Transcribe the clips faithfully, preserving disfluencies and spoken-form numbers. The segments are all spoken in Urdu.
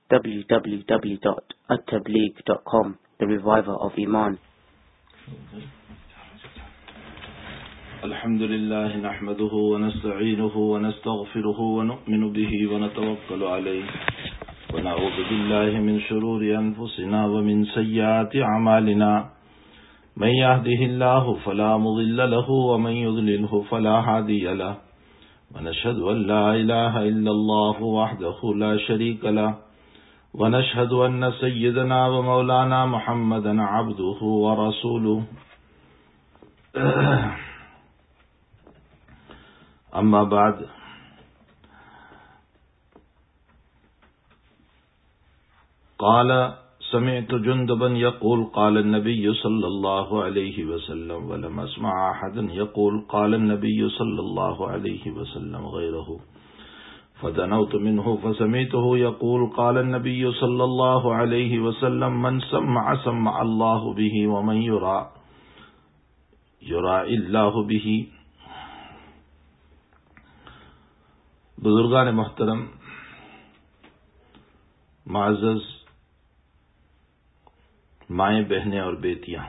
w w w dot at tabligh dot com, the reviver of Iman. الحمد لله نحمده ونستعينه ونستغفره ونؤمن به ونتوكل عليه ونعوذ بالله من شرور أنفسنا ومن سيئات أعمالنا من يهده الله فلا مضل له ومن يضلله فلا هادي له ونشهد أن لا إله إلا الله وحده لا شريك له ونشهد أن سيدنا ومولانا محمدا عبده ورسوله أما بعد قال سمعت جندبا يقول قال النبي صلى الله عليه وسلم ولم أسمع أحدا يقول قال النبي صلى الله عليه وسلم غيره فدنوت منه فسمعته يقول قال النبي صلى الله عليه وسلم من سمع سمع الله به ومن يرى يرى الله به. بزرگان محترم، معزز مائیں بہنیں اور بیٹیاں،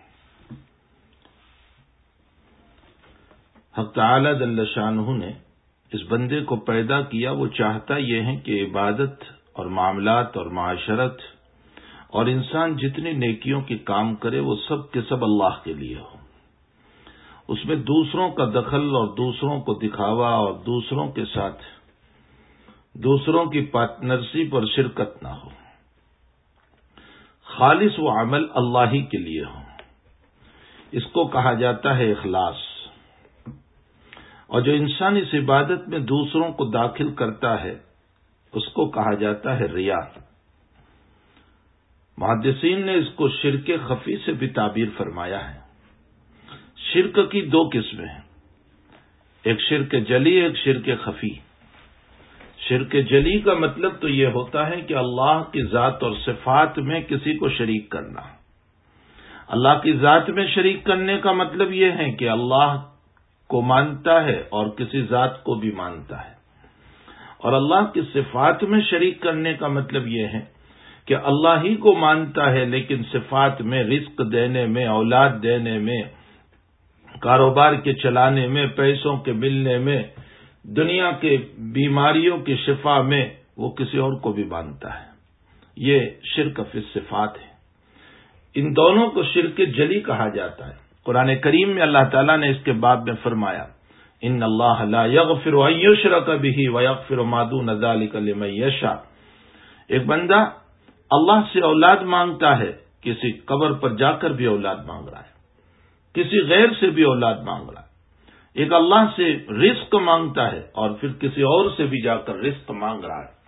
حق تعالی جل شانہ نے اس بندے کو پیدا کیا، وہ چاہتا یہ ہے کہ عبادت اور معاملات اور معاشرت اور انسان جتنی نیکیوں کے کام کرے وہ سب کے سب اللہ کے لیے ہو، اس میں دوسروں کا دخل اور دوسروں کو دکھاوا اور دوسروں کے ساتھ دوسروں کی پارٹنرشپ اور شرکت نہ ہو، خالص وہ عمل اللہ ہی کے لیے ہو. اس کو کہا جاتا ہے اخلاص. اور جو انسان اس عبادت میں دوسروں کو داخل کرتا ہے اس کو کہا جاتا ہے ریا. محدثین نے اس کو شرک خفی سے بھی تعبیر فرمایا ہے. شرک کی دو قسمیں ہیں، ایک شرک جلی، ایک شرک خفی. شرک جلی کا مطلب تو یہ ہوتا ہے کہ اللہ کی ذات اور صفات میں کسی کو شریک کرنا. اللہ کی ذات میں شریک کرنے کا مطلب یہ ہے کہ اللہ کو مانتا ہے اور کسی ذات کو بھی مانتا ہے. اور اللہ کی صفات میں شریک کرنے کا مطلب یہ ہے کہ اللہ ہی کو مانتا ہے لیکن صفات میں، رزق دینے میں، اولاد دینے میں، کاروبار کے چلانے میں، پیسوں کے ملنے میں، دنیا کے بیماریوں کی شفا میں وہ کسی اور کو بھی مانتا ہے. یہ شرک فی الصفات ہے. ان دونوں کو شرک جلی کہا جاتا ہے. قرآن کریم میں اللہ تعالیٰ نے اس کے باب میں فرمایا ان اللہ لا یغفر ان یشرک بہ ویغفر ما دون ذلک لمن یشاء. ایک بندہ اللہ سے اولاد مانگتا ہے، کسی قبر پر جا کر بھی اولاد مانگ رہا ہے، کسی غیر سے بھی اولاد مانگ رہا ہے. ایک اللہ سے رزق مانگتا ہے اور پھر کسی اور سے بھی جا کر رزق مانگ رہا ہے،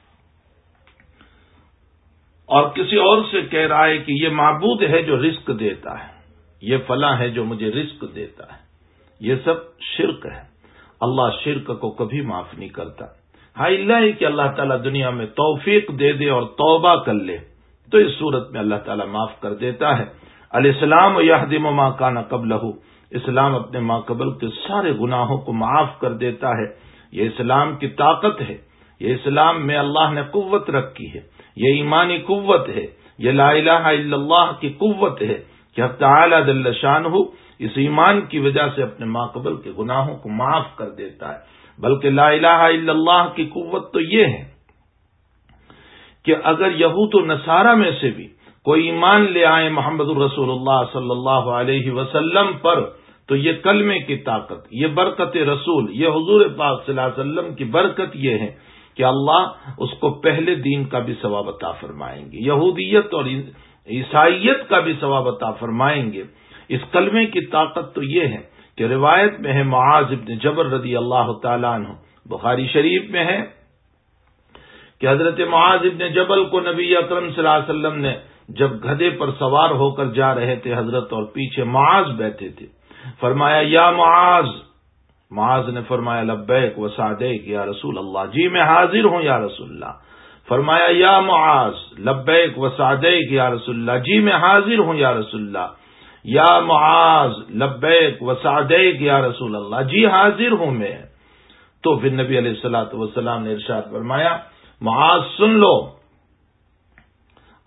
اور کسی اور سے کہہ رہا ہے کہ یہ معبود ہے جو رزق دیتا ہے، یہ فلاں ہے جو مجھے رزق دیتا ہے. یہ سب شرک ہے. اللہ شرک کو کبھی معاف نہیں کرتا. ہاں اللہ ہے کہ اللہ تعالیٰ دنیا میں توفیق دے دے اور توبہ کر لے تو اس صورت میں اللہ تعالیٰ معاف کر دیتا ہے. الاسلام یہدم ما کان قبلہ، اسلام اپنے ما قبل کے سارے گناہوں کو معاف کر دیتا ہے. یہ اسلام کی طاقت ہے. یہ اسلام میں اللہ نے قوت رکھی ہے. یہ ایمانی قوت ہے. یہ لا الہ الا اللہ کی قوت ہے کہ حق تعالی جل شانہ اس ایمان کی وجہ سے اپنے ما قبل کے گناہوں کو معاف کر دیتا ہے. بلکہ لا الہ الا اللہ کی قوت تو یہ ہے کہ اگر یہود و نصارہ میں سے بھی کوئی ایمان لے آئے محمد الرسول اللہ صلی اللہ علیہ وسلم پر تو یہ کلمے کی طاقت، یہ برکت رسول، یہ حضور پاک صلی اللہ علیہ وسلم کی برکت یہ ہے کہ اللہ اس کو پہلے دین کا بھی ثواب عطا فرمائیں گے، یہودیت اور عیسائیت کا بھی ثواب عطا فرمائیں گے. اس کلمے کی طاقت تو یہ ہے کہ روایت میں ہے معاذ ابن جبل رضی اللہ تعالیٰ عنہ، بخاری شریف میں ہے کہ حضرت معاذ ابن جبل کو نبی اکرم صلی اللہ علیہ وسلم نے جب گدھے پر سوار ہو کر جا رہے تھے حضرت اور پیچھے معاذ بیٹھے تھے، فرمایا یا معاذ. معاذ نے فرمایا لبیک و سعدیک یا رسول اللہ، جی میں حاضر ہوں یا رسول اللہ. فرمایا یا معاذ لبیک و سعدیک یا رسول اللہ، جی میں حاضر ہوں یا رسول اللہ. یا معاذ لبیک و سعدیک یا رسول اللہ، جی حاضر ہوں میں. تو پھر نبی علیہ الصلوۃ والسلام نے ارشاد فرمایا معاذ سن لو،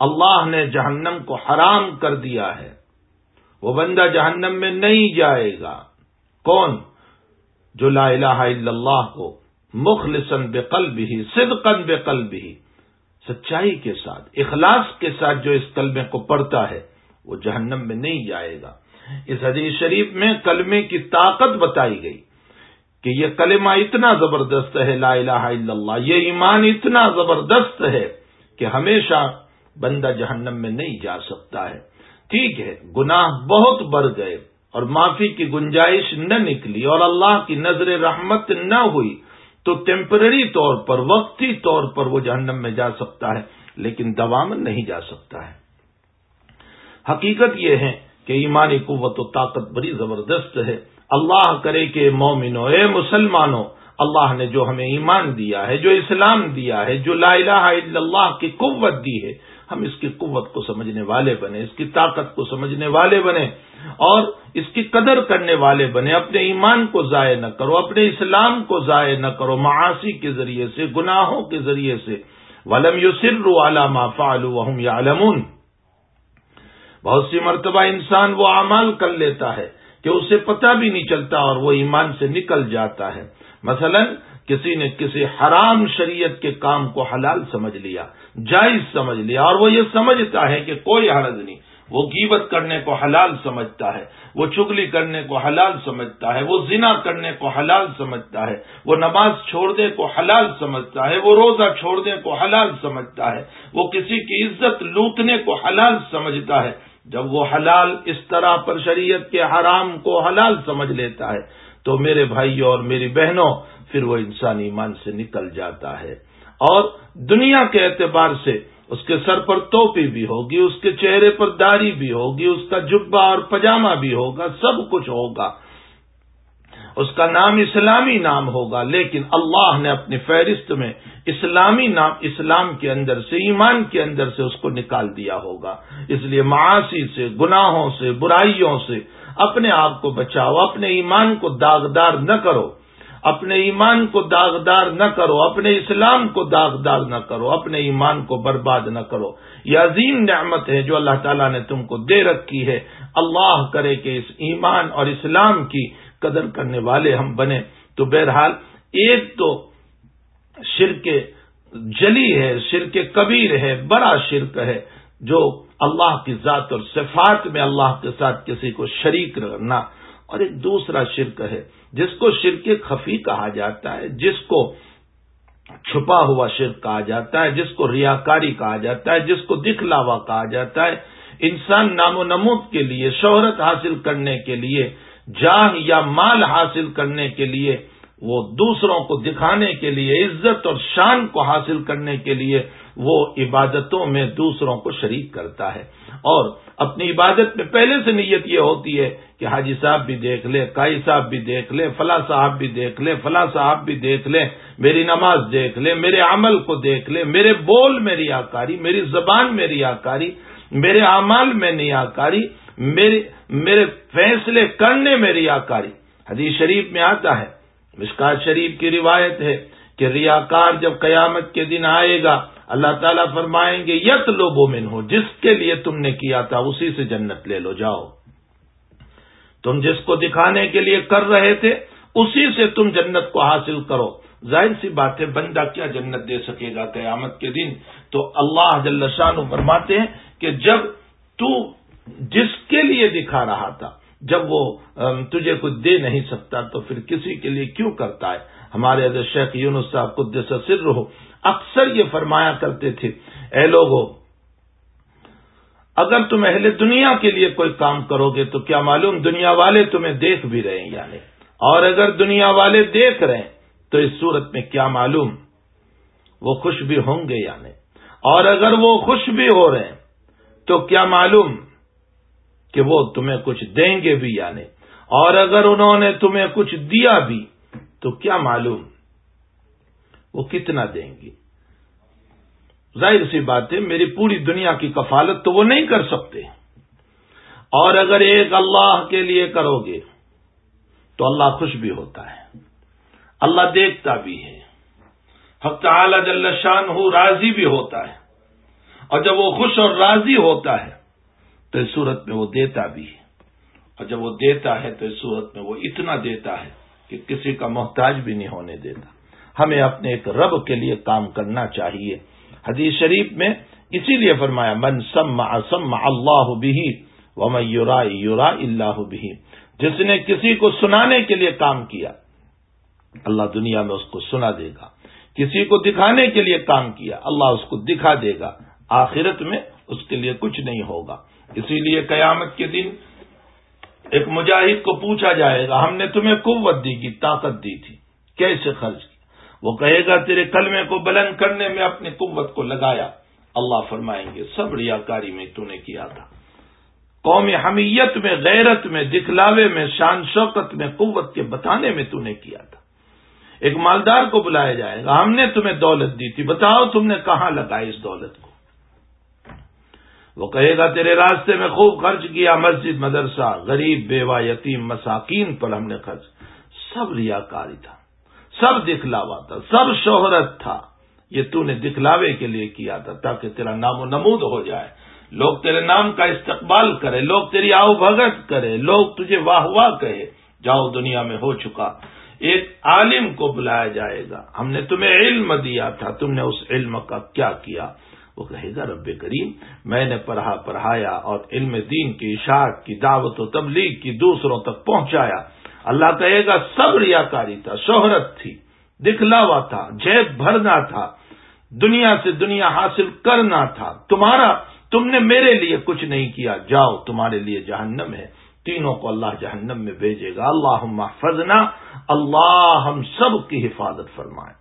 اللہ نے جہنم کو حرام کر دیا ہے، وہ بندہ جہنم میں نہیں جائے گا۔ کون؟ جو لا الہ الا اللہ کو مخلصاً بقلبہ صدقاً بقلبہ، سچائی کے ساتھ اخلاص کے ساتھ جو اس کلمے کو پڑھتا ہے وہ جہنم میں نہیں جائے گا۔ اس حدیث شریف میں کلمے کی طاقت بتائی گئی کہ یہ کلمہ اتنا زبردست ہے، لا الہ الا اللہ، یہ ایمان اتنا زبردست ہے کہ ہمیشہ بندہ جہنم میں نہیں جا سکتا ہے۔ ٹھیک ہے، گناہ بہت بڑھ گئے اور معافی کی گنجائش نہ نکلی اور اللہ کی نظر رحمت نہ ہوئی تو ٹیمپرری طور پر، وقتی طور پر وہ جہنم میں جا سکتا ہے، لیکن دواماً نہیں جا سکتا ہے۔ حقیقت یہ ہے کہ ایمانی قوت و طاقت بڑی زبردست ہے۔ اللہ کرے کہ مومنوں، اے مسلمانوں، اللہ نے جو ہمیں ایمان دیا ہے، جو اسلام دیا ہے، جو لا الہ الا اللہ کی قوت دی ہے، ہم اس کی قوت کو سمجھنے والے بنے، اس کی طاقت کو سمجھنے والے بنے اور اس کی قدر کرنے والے بنے۔ اپنے ایمان کو ضائع نہ کرو، اپنے اسلام کو ضائع نہ کرو معاصی کے ذریعے سے، گناہوں کے ذریعے سے۔ وَلَمْ يُصِرُّوا عَلَى مَا فَعَلُوا وَهُمْ يَعْلَمُونَ۔ بہت سی مرتبہ انسان وہ اعمال کر لیتا ہے کہ اسے پتہ بھی نہیں چلتا اور وہ ایمان سے نکل جاتا ہے۔ مثلا کسی نے کسی حرام شریعت کے کام کو حلال سمجھ لیا، جائز سمجھ لیا، اور وہ یہ سمجھتا ہے کہ کوئی حرج نہیں، وہ غیبت کرنے کو حلال سمجھتا ہے، وہ چغلی کرنے کو حلال سمجھتا ہے، وہ زنا کرنے کو حلال سمجھتا ہے، وہ نماز چھوڑنے کو حلال سمجھتا ہے، وہ روزہ چھوڑنے کو حلال سمجھتا ہے، وہ کسی کی عزت لوٹنے کو حلال سمجھتا ہے۔ جب وہ حلال اس طرح پر شریعت کے حرام کو حلال سمجھ لیتا ہے تو میرے بھائیوں اور میری بہنوں، پھر وہ انسان ایمان سے نکل جاتا ہے اور دنیا کے اعتبار سے اس کے سر پر ٹوپی بھی ہوگی، اس کے چہرے پر داڑھی بھی ہوگی، اس کا جبہ اور پجامہ بھی ہوگا، سب کچھ ہوگا، اس کا نام اسلامی نام ہوگا، لیکن اللہ نے اپنی فہرست میں اسلامی نام اسلام کے اندر سے، ایمان کے اندر سے اس کو نکال دیا ہوگا۔ اس لیے معاصی سے، گناہوں سے، برائیوں سے اپنے آپ کو بچاؤ، اپنے ایمان کو داغدار نہ کرو، اپنے ایمان کو داغدار نہ کرو، اپنے اسلام کو داغدار نہ کرو، اپنے ایمان کو برباد نہ کرو۔ یہ عظیم نعمت ہے جو اللہ تعالیٰ نے تم کو دے رکھی ہے۔ اللہ کرے کہ اس ایمان اور اسلام کی قدر کرنے والے ہم بنے۔ تو بہرحال ایک تو شرک جلی ہے، شرک کبیر ہے، بڑا شرک ہے جو اللہ کی ذات اور صفات میں اللہ کے ساتھ کسی کو شریک کرنا، اور ایک دوسرا شرک ہے جس کو شرک خفی کہا جاتا ہے، جس کو چھپا ہوا شرک کہا جاتا ہے، جس کو ریاکاری کہا جاتا ہے، جس کو دکھلاوا کہا جاتا ہے۔ انسان نام و نمود کے لیے، شہرت حاصل کرنے کے لیے، جاہ یا مال حاصل کرنے کے لیے، وہ دوسروں کو دکھانے کے لیے، عزت اور شان کو حاصل کرنے کے لیے وہ عبادتوں میں دوسروں کو شریک کرتا ہے، اور اپنی عبادت میں پہلے سے نیت یہ ہوتی ہے کہ حاجی صاحب بھی دیکھ لے، قائی صاحب بھی دیکھ لے، فلاں صاحب بھی دیکھ لے، فلاں صاحب بھی دیکھ لے، میری نماز دیکھ لے، میرے عمل کو دیکھ لے، میرے بول میں ریاکاری، میری زبان میں ریاکاری، میرے اعمال میں ریاکاری، میرے میرے فیصلے کرنے میں ریاکاری۔ حدیث شریف میں آتا ہے، مشکات شریف کی روایت ہے کہ ریاکار جب قیامت کے دن آئے گا، اللہ تعالیٰ فرمائیں گے یطلب منہ، جس کے لیے تم نے کیا تھا اسی سے جنت لے لو، جاؤ، تم جس کو دکھانے کے لیے کر رہے تھے اسی سے تم جنت کو حاصل کرو۔ ظاہر سی بات ہے، بندہ کیا جنت دے سکے گا قیامت کے دن؟ تو اللہ جل شانہ فرماتے ہیں کہ جب تو جس کے لیے دکھا رہا تھا، جب وہ تجھے کچھ دے نہیں سکتا تو پھر کسی کے لیے کیوں کرتا ہے؟ ہمارے حضرت شیخ یونس صاحب قدس سرہ اکثر یہ فرمایا کرتے تھے، اے لوگو، اگر تم اہل دنیا کے لیے کوئی کام کرو گے تو کیا معلوم دنیا والے تمہیں دیکھ بھی رہے ہیں یا نہیں، اور اگر دنیا والے دیکھ رہے ہیں تو اس صورت میں کیا معلوم وہ خوش بھی ہوں گے یا نہیں، اور اگر وہ خوش بھی ہو رہے ہیں تو کیا معلوم کہ وہ تمہیں کچھ دیں گے بھی یا نہیں، اور اگر انہوں نے تمہیں کچھ دیا بھی تو کیا معلوم وہ کتنا دیں گی۔ ظاہر سی بات ہے، میری پوری دنیا کی کفالت تو وہ نہیں کر سکتے، اور اگر ایک اللہ کے لیے کرو گے تو اللہ خوش بھی ہوتا ہے، اللہ دیکھتا بھی ہے، حق تعالی جل شانہ راضی بھی ہوتا ہے، اور جب وہ خوش اور راضی ہوتا ہے تو اس صورت میں وہ دیتا بھی ہے، اور جب وہ دیتا ہے تو اس صورت میں وہ اتنا دیتا ہے کہ کسی کا محتاج بھی نہیں ہونے دیتا۔ ہمیں اپنے ایک رب کے لیے کام کرنا چاہیے۔ حدیث شریف میں اسی لیے فرمایا من سمع سمع اللہ بہ ومن یرائی یرائی اللہ بہ، جس نے کسی کو سنانے کے لیے کام کیا اللہ دنیا میں اس کو سنا دے گا، کسی کو دکھانے کے لیے کام کیا اللہ اس کو دکھا دے گا، آخرت میں اس کے لیے کچھ نہیں ہوگا۔ اسی لیے قیامت کے دن ایک مجاہد کو پوچھا جائے گا ہم نے تمہیں قوت دی کی، طاقت دی تھی، کیسے خرچ کی؟ وہ کہے گا تیرے کلمے کو بلند کرنے میں اپنی قوت کو لگایا۔ اللہ فرمائیں گے سب ریاکاری میں تو نے کیا تھا، قوم حمیت میں، غیرت میں، دکھلاوے میں، شان شوکت میں، قوت کے بتانے میں تو نے کیا تھا۔ ایک مالدار کو بلایا جائے گا ہم نے تمہیں دولت دی تھی، بتاؤ تم نے کہاں لگائی اس دولت کو؟ وہ کہے گا تیرے راستے میں خوب خرچ کیا، مسجد مدرسہ، غریب بیوہ یتیم مساکین پر ہم نے خرچ۔ سب ریاکاری تھا، سب دکھلاوا تھا، سب شہرت تھا، یہ تو نے دکھلاوے کے لیے کیا تھا تاکہ تیرا نام و نمود ہو جائے، لوگ تیرے نام کا استقبال کرے، لوگ تیری آؤ بھگت کرے، لوگ تجھے واہ واہ کہے۔ جاؤ دنیا میں ہو چکا۔ ایک عالم کو بلایا جائے گا ہم نے تمہیں علم دیا تھا، تم نے اس علم کا کیا کیا؟ وہ کہے گا رب کریم میں نے پڑھا پڑھایا اور علم دین کی اشاعت کی، دعوت و تبلیغ کی، دوسروں تک پہنچایا۔ اللہ کہے گا سب ریاکاری تھا، شہرت تھی، دکھلاوا تھا، جیب بھرنا تھا، دنیا سے دنیا حاصل کرنا تھا، تمہارا تم نے میرے لیے کچھ نہیں کیا، جاؤ تمہارے لیے جہنم ہے۔ تینوں کو اللہ جہنم میں بھیجے گا۔ اللہم احفظنا، اللہ ہم سب کی حفاظت فرمائے۔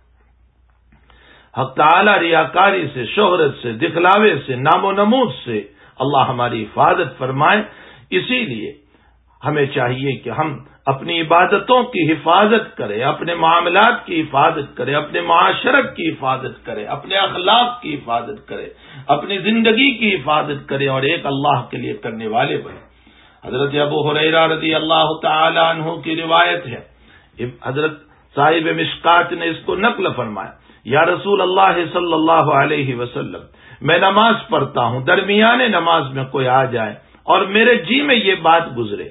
حق تعالی ریاکاری سے، شہرت سے، دکھلاوے سے، نام و نمود سے اللہ ہماری حفاظت فرمائے۔ اسی لیے ہمیں چاہیے کہ ہم اپنی عبادتوں کی حفاظت کریں، اپنے معاملات کی حفاظت کریں، اپنے معاشرت کی حفاظت کریں، اپنے اخلاق کی حفاظت کریں، اپنی زندگی کی حفاظت کریں اور ایک اللہ کے لیے کرنے والے بنیں۔ حضرت ابو ہریرہ رضی اللہ تعالی عنہ کی روایت ہے، حضرت صاحب مشکات نے اس کو نقل فرمایا، یا رسول اللہ صلی اللہ علیہ وسلم میں نماز پڑھتا ہوں، درمیانے نماز میں کوئی آ جائے اور میرے جی میں یہ بات گزرے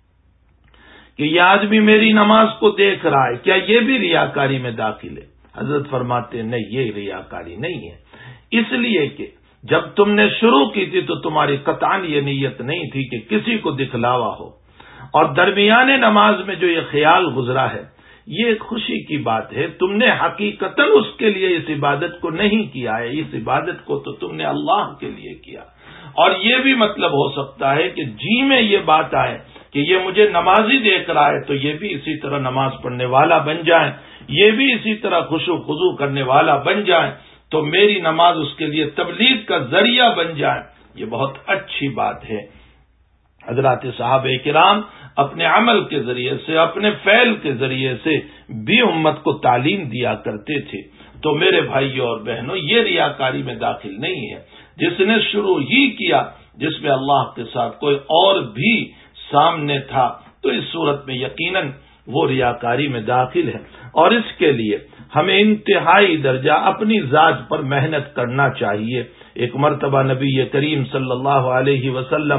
کہ یہ آدمی میری نماز کو دیکھ رہا ہے، کیا یہ بھی ریاکاری میں داخل ہے؟ حضرت فرماتے ہیں نہیں، یہ ریاکاری نہیں ہے، اس لیے کہ جب تم نے شروع کی تھی تو تمہاری قطعاً یہ نیت نہیں تھی کہ کسی کو دکھلاوا ہو، اور درمیانے نماز میں جو یہ خیال گزرا ہے یہ ایک خوشی کی بات ہے، تم نے حقیقتاً اس کے لیے اس عبادت کو نہیں کیا ہے، اس عبادت کو تو تم نے اللہ کے لیے کیا۔ اور یہ بھی مطلب ہو سکتا ہے کہ جی میں یہ بات آئے کہ یہ مجھے نمازی دیکھ رہا ہے تو یہ بھی اسی طرح نماز پڑھنے والا بن جائیں، یہ بھی اسی طرح خشوع خضوع کرنے والا بن جائیں، تو میری نماز اس کے لیے تبلیغ کا ذریعہ بن جائے، یہ بہت اچھی بات ہے۔ حضرات صحابہ کرام اپنے عمل کے ذریعے سے، اپنے فعل کے ذریعے سے بھی امت کو تعلیم دیا کرتے تھے۔ تو میرے بھائیوں اور بہنوں، یہ ریاکاری میں داخل نہیں ہے۔ جس نے شروع ہی کیا، جس میں اللہ کے ساتھ کوئی اور بھی سامنے تھا، تو اس صورت میں یقیناً وہ ریاکاری میں داخل ہے، اور اس کے لیے ہمیں انتہائی درجہ اپنی ذات پر محنت کرنا چاہیے۔ ایک مرتبہ نبی کریم صلی اللہ علیہ وسلم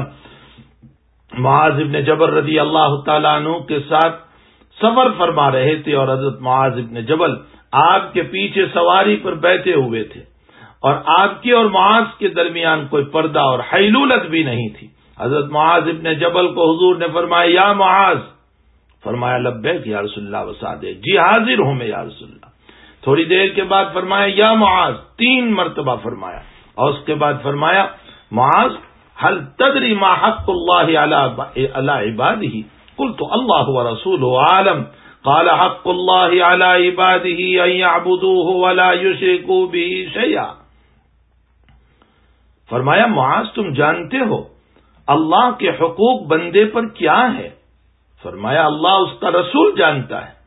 معاذ بن جبل رضی اللہ تعالیٰ عنہ کے ساتھ سفر فرما رہے تھے، اور حضرت معاذ بن جبل آپ کے پیچھے سواری پر بیٹھے ہوئے تھے، اور آپ کے اور معاذ کے درمیان کوئی پردہ اور حیلولت بھی نہیں تھی۔ حضرت معاذ بن جبل کو حضور نے فرمایا یا معاذ، فرمایا لبیک یا رسول اللہ وصادق، جی حاضر ہوں میں یا رسول اللہ۔ تھوڑی دیر کے بعد فرمایا یا معاذ، تین مرتبہ فرمایا، اور اس کے بعد فرمایا معاذ هل تدری ما حق اللہ علی عبادہ؟ قلت اللہ ورسولہ عالم، قال حق اللہ علی عبادہ ان یعبدوہ ولا یشرکوا بہ شیئا۔ فرمایا معاذ تم جانتے ہو اللہ کے حقوق بندے پر کیا ہے؟ فرمایا اللہ اس کا رسول جانتا ہے۔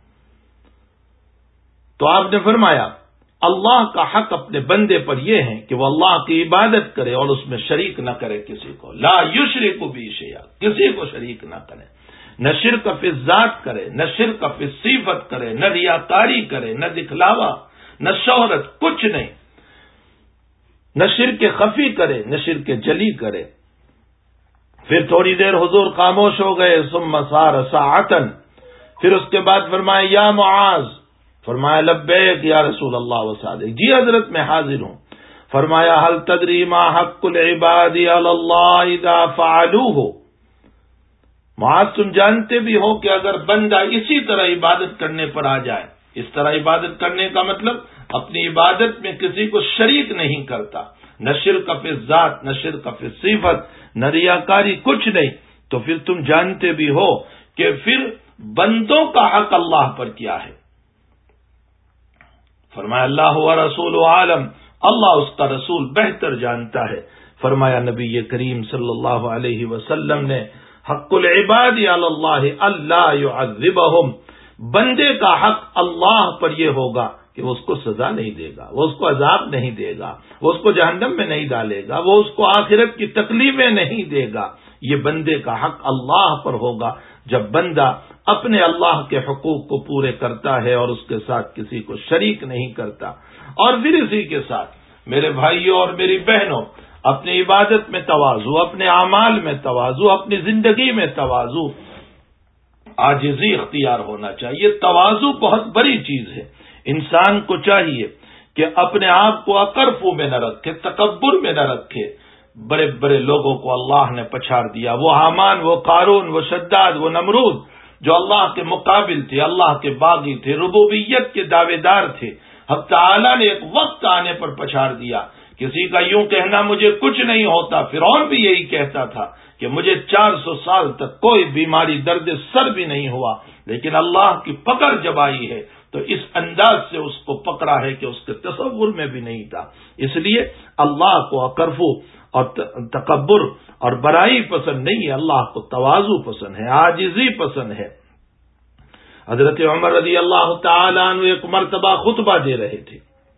تو آپ نے فرمایا اللہ کا حق اپنے بندے پر یہ ہے کہ وہ اللہ کی عبادت کرے اور اس میں شریک نہ کرے کسی کو، لا یشرک بہ شیئا، کسی کو شریک نہ کرے، نہ شرک فی الذات کرے، نہ شرک فی الصفت کرے، نہ ریاکاری کرے، نہ دکھلاوا، نہ شہرت، کچھ نہیں۔ نہ شرک خفی کرے نہ شرک جلی کرے۔ پھر تھوڑی دیر حضور خاموش ہو گئے، ثم سار ساعتن، پھر اس کے بعد فرمایا یا معاذ، فرمایا لبیک یا رسول اللہ وسعدیک، جی حضرت میں حاضر ہوں۔ فرمایا هل تدری ما حق العباد علی اللہ اذا فعلوه، معاذ تم جانتے بھی ہو کہ اگر بندہ اسی طرح عبادت کرنے پر آ جائے، اس طرح عبادت کرنے کا مطلب اپنی عبادت میں کسی کو شریک نہیں کرتا، نہ شرک فی ذات نہ شرک فی صفت نہ ریاکاری، کچھ نہیں، تو پھر تم جانتے بھی ہو کہ پھر بندوں کا حق اللہ پر کیا ہے۔ فرمایا اللہ و رسول عالم، اللہ اس کا رسول بہتر جانتا ہے۔ فرمایا نبی کریم صلی اللہ علیہ وسلم نے حق العباد علی اللہ اللہ یعذبہم، بندے کا حق اللہ پر یہ ہوگا کہ وہ اس کو سزا نہیں دے گا، وہ اس کو عذاب نہیں دے گا، وہ اس کو جہنم میں نہیں ڈالے گا، وہ اس کو آخرت کی تکلیفیں نہیں دے گا، یہ بندے کا حق اللہ پر ہوگا۔ جب بندہ اپنے اللہ کے حقوق کو پورے کرتا ہے اور اس کے ساتھ کسی کو شریک نہیں کرتا، اور پھر اسی کے ساتھ میرے بھائیوں اور میری بہنوں، اپنی عبادت میں تواضع، اپنے اعمال میں تواضع، اپنی زندگی میں تواضع، عاجزی اختیار ہونا چاہیے۔ تواضع بہت بڑی چیز ہے، انسان کو چاہیے کہ اپنے آپ کو اکرفو میں نہ رکھے، تکبر میں نہ رکھے۔ بڑے بڑے لوگوں کو اللہ نے پچھاڑ دیا، وہ حامان، وہ قارون، وہ شداد، وہ نمرود، جو اللہ کے مقابل تھے، اللہ کے باغی تھے، ربوبیت کے دعوے دار تھے، حق تعالی نے ایک وقت آنے پر پچھاڑ دیا۔ کسی کا یوں کہنا مجھے کچھ نہیں ہوتا، فرعون بھی یہی کہتا تھا کہ مجھے چار سو سال تک کوئی بیماری درد سر بھی نہیں ہوا، لیکن اللہ کی پکڑ جب آئی ہے تو اس انداز سے اس کو پکڑا ہے کہ اس کے تصور میں بھی نہیں تھا۔ اس لیے اللہ کو اکرفو اور تکبر اور برائی پسند نہیں ہے، اللہ کو تواضع پسند ہے، عاجزی پسند ہے۔ حضرت عمر رضی اللہ تعالیٰ عنہ ایک مرتبہ خطبہ دے رہے تھے،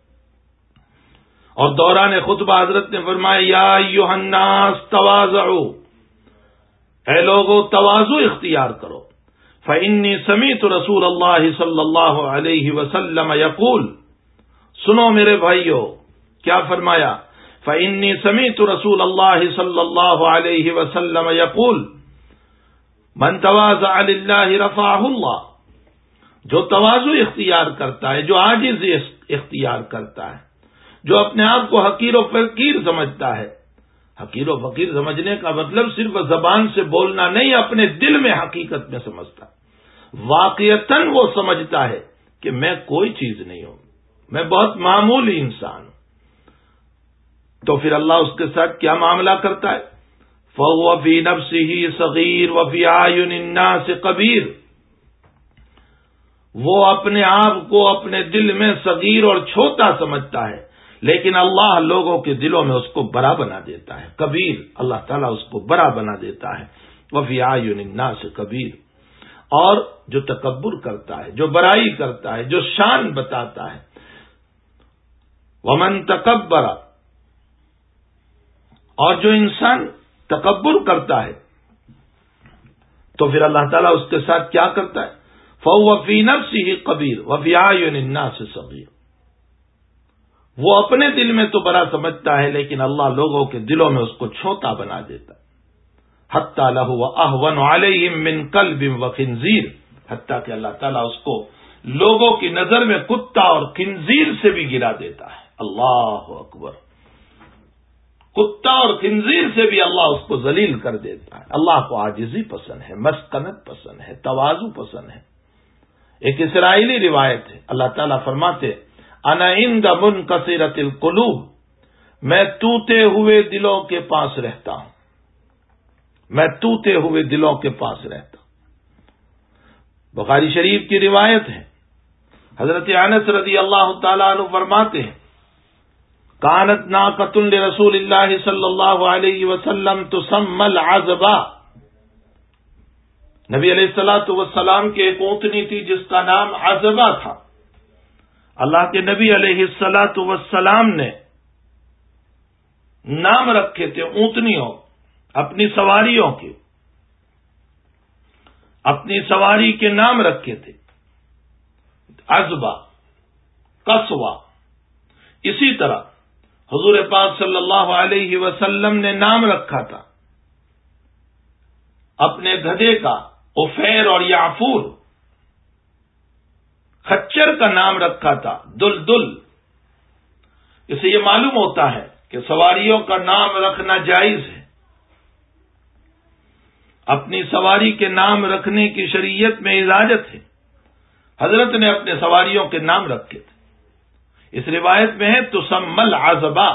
اور دوران خطبہ حضرت نے فرمایا یا ایھا الناس تواضعوا، اے لوگو تواضع اختیار کرو۔ فإنی سمعت رسول اللہ صلی اللہ علیہ وسلم یقول، سنو میرے بھائیو کیا فرمایا، فإنی سمعت رسول اللہ صلی اللہ علیہ وسلم یقول من تواضع للہ رفعہ اللہ، جو تواضع اختیار کرتا ہے، جو عاجزی اختیار کرتا ہے، جو اپنے آپ کو حقیر و فقیر سمجھتا ہے۔ حقیر و فقیر سمجھنے کا مطلب صرف زبان سے بولنا نہیں، اپنے دل میں حقیقت میں سمجھتا، واقعتاً وہ سمجھتا ہے کہ میں کوئی چیز نہیں ہوں، میں بہت معمولی انسان ہوں۔ تو پھر اللہ اس کے ساتھ کیا معاملہ کرتا ہے، فَهُوَ فِي نَفْسِهِ صَغِيرٌ وَفِي أَعْيُنِ النَّاسِ كَبِيرٌ، وہ اپنے آپ کو اپنے دل میں صغیر اور چھوٹا سمجھتا ہے، لیکن اللہ لوگوں کے دلوں میں اس کو بڑا بنا دیتا ہے، کبیر، اللہ تعالیٰ اس کو بڑا بنا دیتا ہے۔ وَفِي أَعْيُنِ النَّاسِ كَبِيرٌ، اور جو تکبر کرتا ہے، جو برائی کرتا ہے، جو شان بتاتا ہے، وَمَن تَكَبَّرَ، اور جو انسان تکبر کرتا ہے تو پھر اللہ تعالیٰ اس کے ساتھ کیا کرتا ہے، فَهُوَ فِي نَفْسِهِ كَبِيرٌ وَفِي أَعْيُنِ النَّاسِ صَغِيرٌ، وہ اپنے دل میں تو بڑا سمجھتا ہے لیکن اللہ لوگوں کے دلوں میں اس کو چھوٹا بنا دیتا ہے۔ حَتَّى لَهُ وَأَهْوَنُ عَلَيْهِم مِّن كَلْبٍ وَخِنزِيرٍ، حتیٰ کہ اللہ تعالیٰ اس کو لوگوں کی نظر میں کتا اور خنزیر سے بھی گرا دیتا ہے۔ اللہ اکبر، کتا اور خنزیر سے بھی اللہ اس کو ذلیل کر دیتا ہے۔ اللہ کو عاجزی پسند ہے، مسکنت پسند ہے، تواضع پسند ہے۔ ایک اسرائیلی روایت ہے، اللہ تعالیٰ فرماتے انا عند منکسرۃ القلوب، میں ٹوٹے ہوئے دلوں کے پاس رہتا ہوں، میں ٹوٹے ہوئے دلوں کے پاس رہتا ہوں۔ بخاری شریف کی روایت ہے، حضرت انس رضی اللہ تعالیٰ عنہ فرماتے ہیں کانت ناقۃ لرسول اللہ صلی اللہ علیہ وسلم تسمى العزبہ، نبی علیہ الصلوۃ والسلام کے ایک اونٹنی تھی جس کا نام عزبہ تھا۔ اللہ کے نبی علیہ الصلوۃ والسلام نے نام رکھے تھے اونٹنیوں، اپنی سواریوں کے، اپنی سواری کے نام رکھے تھے، عزبہ، قصوہ۔ اسی طرح حضور پاک صلی اللہ علیہ وسلم نے نام رکھا تھا اپنے گدھے کا عفیر اور یعفور، خچر کا نام رکھا تھا دل دل۔ اسے یہ معلوم ہوتا ہے کہ سواریوں کا نام رکھنا جائز ہے، اپنی سواری کے نام رکھنے کی شریعت میں اجازت ہے۔ حضرت نے اپنے سواریوں کے نام رکھے تھے۔ اس روایت میں ہے تسمی العزبہ،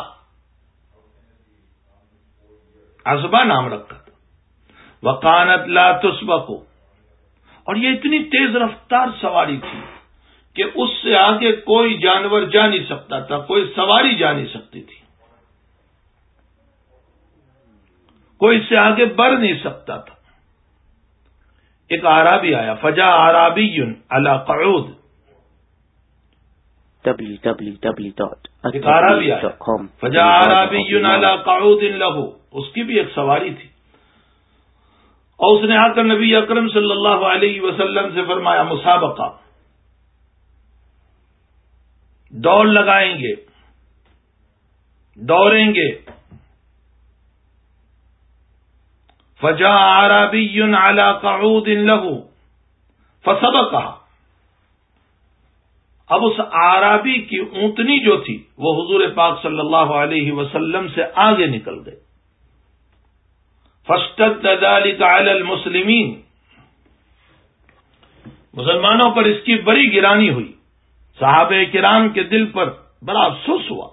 عزبہ نام رکھا تھا۔ وکانت لا تسبق، اور یہ اتنی تیز رفتار سواری تھی کہ اس سے آگے کوئی جانور جا نہیں سکتا تھا، کوئی سواری جا نہیں سکتی تھی، کوئی اس سے آگے بڑھ نہیں سکتا تھا۔ ایک اعرابی آیا، فجاء اعرابی علی قعود، ڈبلیو ڈبلیو ڈبلیو ڈاٹ ایک اعرابی آیا فجاء اعرابی علی قعود لہ، اس کی بھی ایک سواری تھی، اور اس نے آ کر نبی اکرم صلی اللہ علیہ وسلم سے فرمایا مسابقہ، دوڑ لگائیں گے، دوڑیں گے۔ فجاء اعرابی علی قعود لہ فسبقها، اب اس اعرابی کی اونٹنی جو تھی وہ حضور پاک صلی اللہ علیہ وسلم سے آگے نکل گئی۔ فاشتد ذلك علی المسلمین، مسلمانوں پر اس کی بڑی گرانی ہوئی، صحابہ کرام کے دل پر بڑا افسوس ہوا،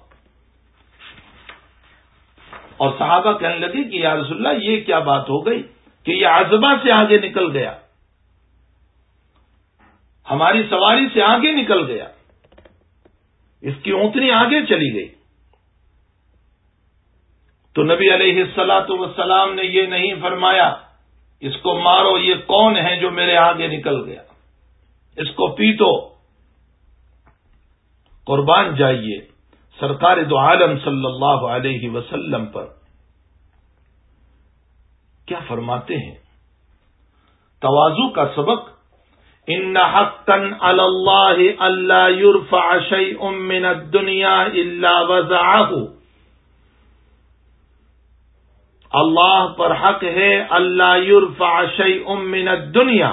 اور صحابہ کہنے لگے کہ یا رسول اللہ یہ کیا بات ہو گئی کہ یہ عزبہ سے آگے نکل گیا، ہماری سواری سے آگے نکل گیا، اس کی اونٹنی آگے چلی گئی۔ تو نبی علیہ الصلوۃ والسلام نے یہ نہیں فرمایا اس کو مارو، یہ کون ہے جو میرے آگے نکل گیا، اس کو پیٹو۔ قربان جائیے سرکار دو عالم صلی اللہ علیہ وسلم پر، کیا فرماتے ہیں؟ تواضع کا سبق، ان حقا علی اللہ الا یرفع شیء من الدنیا الا وضعه، اللہ پر حق ہے اللہ یرفع شیء من الدنیا،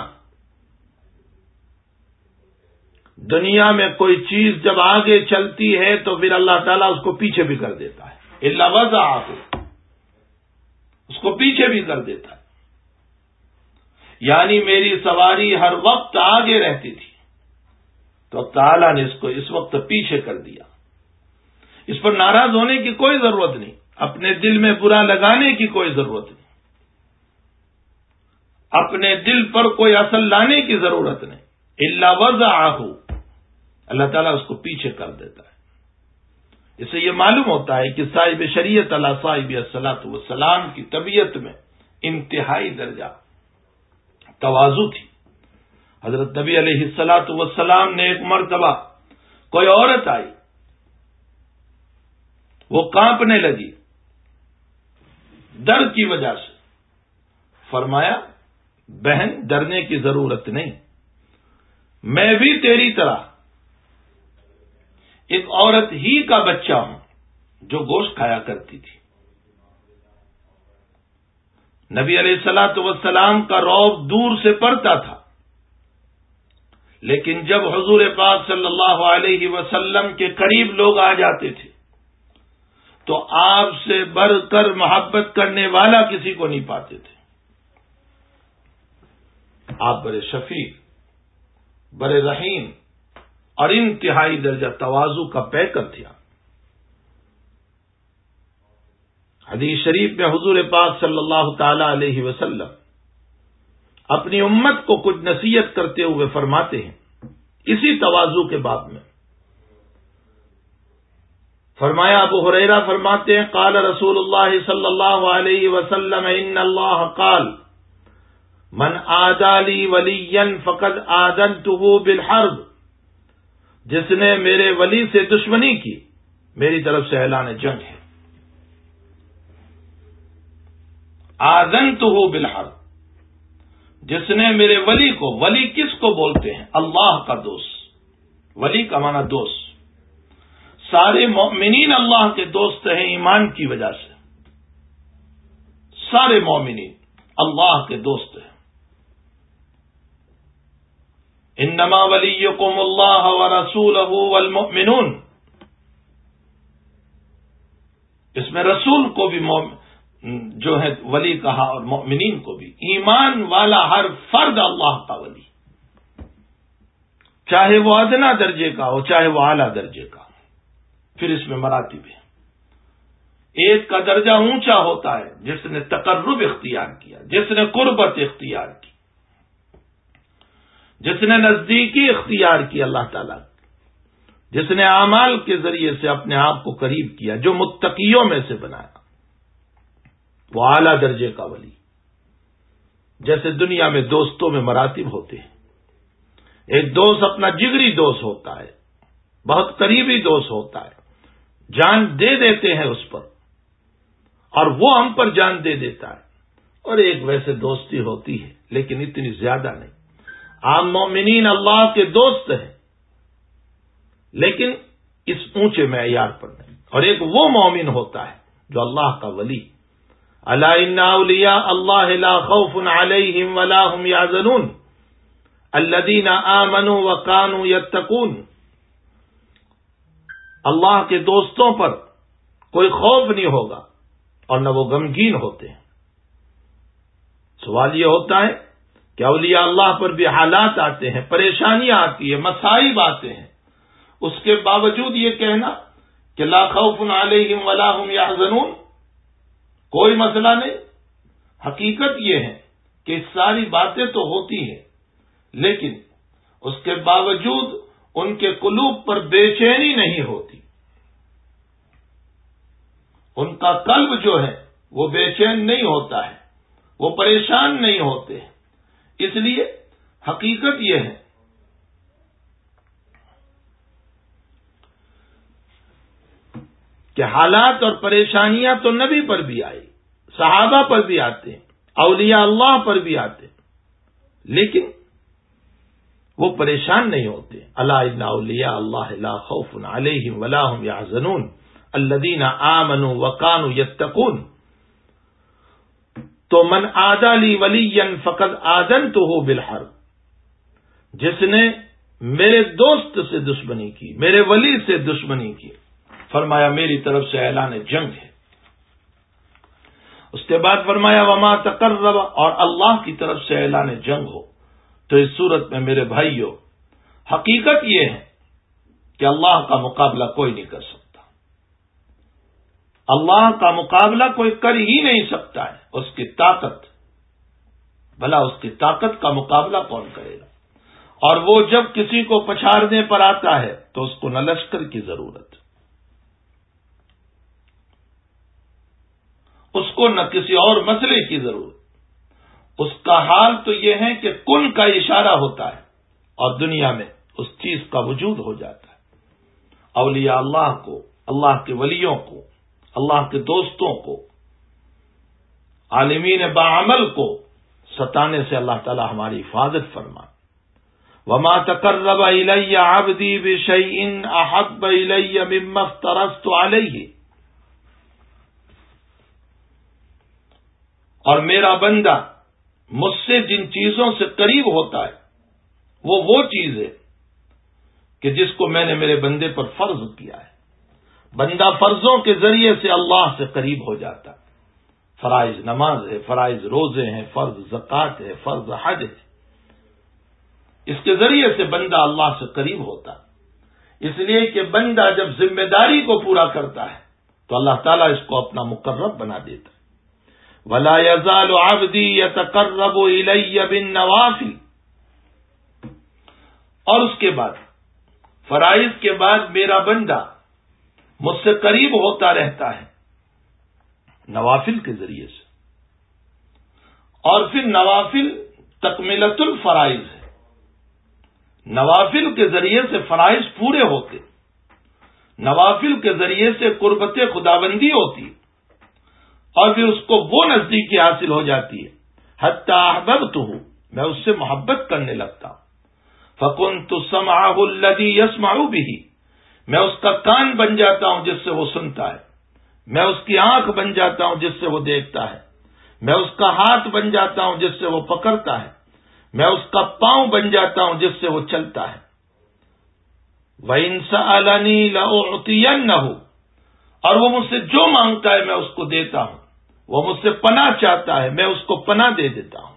دنیا میں کوئی چیز جب آگے چلتی ہے تو پھر اللہ تعالیٰ اس کو پیچھے بھی کر دیتا ہے، الا وضعه، اس کو پیچھے بھی کر دیتا ہے۔ یعنی میری سواری ہر وقت آگے رہتی تھی تو اب تعالیٰ نے اس کو اس وقت پیچھے کر دیا۔ اس پر ناراض ہونے کی کوئی ضرورت نہیں، اپنے دل میں برا لگانے کی کوئی ضرورت نہیں، اپنے دل پر کوئی اثر لانے کی ضرورت نہیں، الا وضعه، اللہ تعالیٰ اس کو پیچھے کر دیتا ہے۔ اس سے یہ معلوم ہوتا ہے کہ صاحب شریعت علی صاحب الصلاۃ والسلام کی طبیعت میں انتہائی درجہ تواضع تھی۔ حضرت نبی علیہ الصلاۃ والسلام نے ایک مرتبہ کوئی عورت آئی، وہ کانپنے لگی ڈر کی وجہ سے، فرمایا بہن ڈرنے کی ضرورت نہیں، میں بھی تیری طرح ایک عورت ہی کا بچہ ہوں جو گوشت کھایا کرتی تھی۔ نبی علیہ الصلوۃ والسلام کا رعب دور سے پڑتا تھا، لیکن جب حضور پاک صلی اللہ علیہ وسلم کے قریب لوگ آ جاتے تھے تو آپ سے بڑھ کر محبت کرنے والا کسی کو نہیں پاتے تھے۔ آپ بڑے شفیق، بڑے رحیم اور انتہائی درجہ تواضع کا پیکر تھے۔ حدیث شریف میں حضور پاک صلی اللہ تعالی علیہ وسلم اپنی امت کو کچھ نصیحت کرتے ہوئے فرماتے ہیں، اسی تواضع کے باب میں فرمایا، ابو ہریرہ فرماتے ہیں قال رسول اللہ صلی اللہ علیہ وسلم ان اللہ قال من عادى لي وليا فقد آذنته بالحرب، جس نے میرے ولی سے دشمنی کی میری طرف سے اعلان جنگ ہے۔ آذنته بالحرب، جس نے میرے ولی کو، ولی کس کو بولتے ہیں؟ اللہ کا دوست، ولی کا معنی دوست، سارے مومنین اللہ کے دوست ہیں ایمان کی وجہ سے، سارے مومنین اللہ کے دوست ہیں۔ انما ولیکم اللہ ورسولہ والمؤمنون، اس میں رسول کو بھی جو ہے ولی کہا اور مؤمنین کو بھی۔ ایمان والا ہر فرد اللہ کا ولی، چاہے وہ ادنا درجے کا ہو چاہے وہ اعلیٰ درجے کا ہو۔ پھر اس میں مراتب ہے، ایک کا درجہ اونچا ہوتا ہے جس نے تقرب اختیار کیا، جس نے قربت اختیار کی، جس نے نزدیکی اختیار کی اللہ تعالیٰ، جس نے اعمال کے ذریعے سے اپنے آپ کو قریب کیا، جو متقیوں میں سے بنایا، وہ اعلیٰ درجے کا ولی۔ جیسے دنیا میں دوستوں میں مراتب ہوتے ہیں، ایک دوست اپنا جگری دوست ہوتا ہے، بہت قریبی دوست ہوتا ہے، جان دے دیتے ہیں اس پر اور وہ ہم پر جان دے دیتا ہے، اور ایک ویسے دوستی ہوتی ہے لیکن اتنی زیادہ نہیں۔ عام مومنین اللہ کے دوست ہیں لیکن اس اونچے معیار پر نہیں، اور ایک وہ مومن ہوتا ہے جو اللہ کا ولی۔ الا ان اولیاء اللہ لا خوف علیہم ولا هم یحزنون الذین آمنوا وکانوا یتقون، اللہ کے دوستوں پر کوئی خوف نہیں ہوگا اور نہ وہ غمگین ہوتے ہیں۔ سوال یہ ہوتا ہے کہ اولیاء اللہ پر بھی حالات آتے ہیں، پریشانیاں آتی ہیں، مصائب آتے ہیں، اس کے باوجود یہ کہنا کہ لا خوف علیہم ولا هم یحزنون، کوئی مسئلہ نہیں۔ حقیقت یہ ہے کہ ساری باتیں تو ہوتی ہیں لیکن اس کے باوجود ان کے قلوب پر بے چینی نہیں ہوتی، ان کا قلب جو ہے وہ بے چین نہیں ہوتا ہے، وہ پریشان نہیں ہوتے۔ اس لیے حقیقت یہ ہے کہ حالات اور پریشانیاں تو نبی پر بھی آئی، صحابہ پر بھی آتے ہیں، اولیاء اللہ پر بھی آتے ہیں، لیکن وہ پریشان نہیں ہوتے۔ الا ان اولیاء اللہ لا خوف علیہم ولا هم یحزنون الذین آمنوا وکانوا یتقون۔ تو من عادی لی ولیا فقد آذنتہ بالحرب، جس نے میرے دوست سے دشمنی کی، میرے ولی سے دشمنی کی، فرمایا میری طرف سے اعلان جنگ ہے۔ اس کے بعد فرمایا وما تقرب، اور اللہ کی طرف سے اعلان جنگ ہو۔ تو اس صورت میں میرے بھائیوں حقیقت یہ ہے کہ اللہ کا مقابلہ کوئی نہیں کر سکتا، اللہ کا مقابلہ کوئی کر ہی نہیں سکتا ہے، اس کی طاقت، بھلا اس کی طاقت کا مقابلہ کون کرے گا؟ اور وہ جب کسی کو پچھاڑنے پر آتا ہے تو اس کو نہ لشکر کی ضرورت، اس کو نہ کسی اور مسئلے کی ضرورت، اس کا حال تو یہ ہے کہ کن کا اشارہ ہوتا ہے اور دنیا میں اس چیز کا وجود ہو جاتا ہے۔ اولیاء اللہ کو، اللہ کے ولیوں کو، اللہ کے دوستوں کو، عالمین باعمل کو ستانے سے اللہ تعالی ہماری حفاظت فرمائے۔ وما تقرب الی عبدی بشیء احب الی مما افترضت علیہ، اور میرا بندہ مجھ سے جن چیزوں سے قریب ہوتا ہے وہ وہ چیز ہے کہ جس کو میں نے میرے بندے پر فرض کیا ہے۔ بندہ فرضوں کے ذریعے سے اللہ سے قریب ہو جاتا ہے، فرائض نماز ہے، فرائض روزے ہیں، فرض زکوٰۃ ہے، فرض حج ہے، اس کے ذریعے سے بندہ اللہ سے قریب ہوتا ہے۔ اس لیے کہ بندہ جب ذمہ داری کو پورا کرتا ہے تو اللہ تعالیٰ اس کو اپنا مقرب بنا دیتا ہے۔ وَلَا يَزَالُ عَبْدِي يَتَقَرَّبُ إِلَيَّ بِالنَّوَافِلِ، اور اس کے بعد فرائض کے بعد میرا بندہ مجھ سے قریب ہوتا رہتا ہے نوافل کے ذریعے سے، اور پھر نوافل تکملۃ الفرائض ہے، نوافل کے ذریعے سے فرائض پورے ہوتے، نوافل کے ذریعے سے قربت خداوندی ہوتی، اور پھر اس کو وہ نزدیکی حاصل ہو جاتی ہے حتی احببتہ، میں اس سے محبت کرنے لگتا ہوں۔ فَكُنْتُ سَمْعَهُ الَّذِي يَسْمَعُ بِهِ، میں اس کا کان بن جاتا ہوں جس سے وہ سنتا ہے، میں اس کی آنکھ بن جاتا ہوں جس سے وہ دیکھتا ہے، میں اس کا ہاتھ بن جاتا ہوں جس سے وہ پکڑتا ہے، میں اس کا پاؤں بن جاتا ہوں جس سے وہ چلتا ہے۔ وَإِن سَأَلَنِي لَأُعْطِيَنَّهُ، اور وہ مجھ سے جو مانگتا ہے میں اس کو دیتا ہوں، وہ مجھ سے پناہ چاہتا ہے میں اس کو پناہ دے دیتا ہوں۔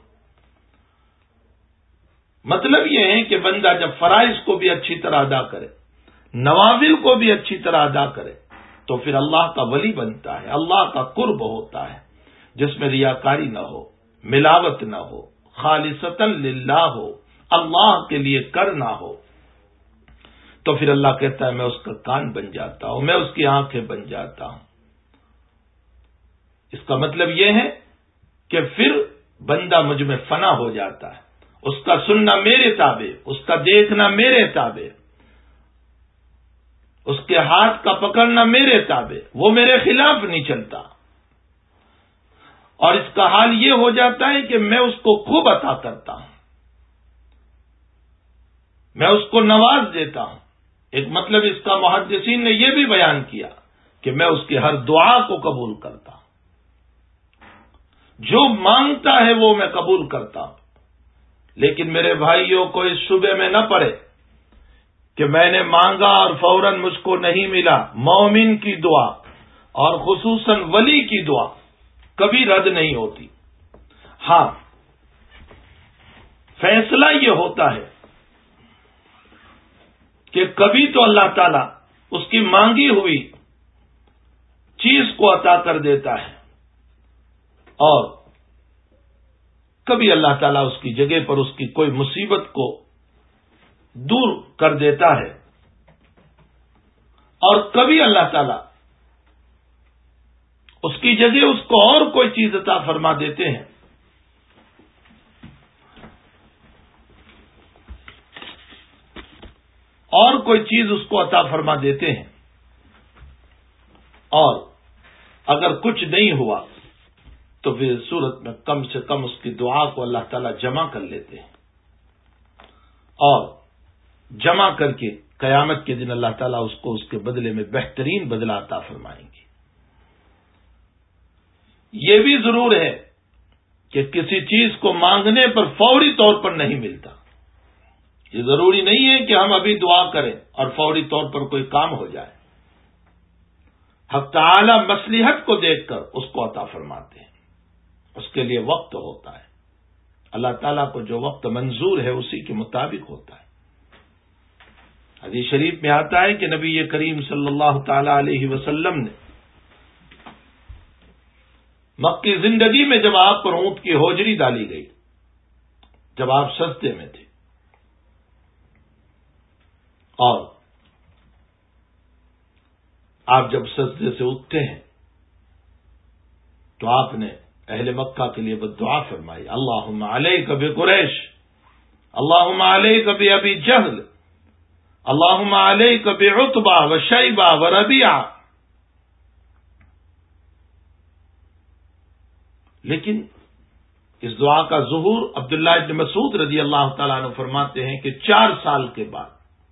مطلب یہ ہے کہ بندہ جب فرائض کو بھی اچھی طرح ادا کرے، نوافل کو بھی اچھی طرح ادا کرے، تو پھر اللہ کا ولی بنتا ہے، اللہ کا قرب ہوتا ہے، جس میں ریاکاری نہ ہو، ملاوت نہ ہو، خالصتاً للہ ہو، اللہ کے لیے کرنا ہو۔ تو پھر اللہ کہتا ہے میں اس کا کان بن جاتا ہوں، میں اس کی آنکھیں بن جاتا ہوں۔ اس کا مطلب یہ ہے کہ پھر بندہ مجھ میں فنا ہو جاتا ہے، اس کا سننا میرے تابع، اس کا دیکھنا میرے تابع، اس کے ہاتھ کا پکڑنا میرے تابع، وہ میرے خلاف نہیں چلتا۔ اور اس کا حال یہ ہو جاتا ہے کہ میں اس کو خوب عطا کرتا ہوں، میں اس کو نواز دیتا ہوں۔ ایک مطلب اس کا محدثین نے یہ بھی بیان کیا کہ میں اس کی ہر دعا کو قبول کرتا ہوں، جو مانگتا ہے وہ میں قبول کرتا ہوں۔ لیکن میرے بھائیوں کو اس شبے میں نہ پڑے کہ میں نے مانگا اور فوراً مجھ کو نہیں ملا۔ مومن کی دعا اور خصوصاً ولی کی دعا کبھی رد نہیں ہوتی۔ ہاں، فیصلہ یہ ہوتا ہے کہ کبھی تو اللہ تعالیٰ اس کی مانگی ہوئی چیز کو عطا کر دیتا ہے، اور کبھی اللہ تعالیٰ اس کی جگہ پر اس کی کوئی مصیبت کو دور کر دیتا ہے، اور کبھی اللہ تعالیٰ اس کی جگہ اس کو اور کوئی چیز عطا فرما دیتے ہیں۔ اور کوئی چیز اس کو عطا فرما دیتے ہیں، اور اگر کچھ نہیں ہوا تو پھر صورت میں کم سے کم اس کی دعا کو اللہ تعالیٰ جمع کر لیتے ہیں، اور جمع کر کے قیامت کے دن اللہ تعالیٰ اس کو اس کے بدلے میں بہترین بدلہ عطا فرمائیں گے۔ یہ بھی ضرور ہے کہ کسی چیز کو مانگنے پر فوری طور پر نہیں ملتا۔ یہ ضروری نہیں ہے کہ ہم ابھی دعا کریں اور فوری طور پر کوئی کام ہو جائے۔ حق تعالی مصلحت کو دیکھ کر اس کو عطا فرماتے ہیں، اس کے لیے وقت ہوتا ہے۔ اللہ تعالیٰ کو جو وقت منظور ہے اسی کے مطابق ہوتا ہے۔ حدیث شریف میں آتا ہے کہ نبی کریم صلی اللہ تعالی علیہ وسلم نے مکی زندگی میں جب آپ پر اونٹ کی ہوجری ڈالی گئی، جب آپ سجدے میں تھے، اور آپ جب سجدے سے اٹھتے ہیں تو آپ نے اہل مکہ کے لیے بددعا فرمائی، اللہم علیک بقریش، اللہم علیک بابی جہل، اللہم علیک بعتبہ وشیبہ وربیعہ۔ لیکن اس دعا کا ظہور عبداللہ ابن مسعود رضی اللہ تعالیٰ عنہ فرماتے ہیں کہ چار سال کے بعد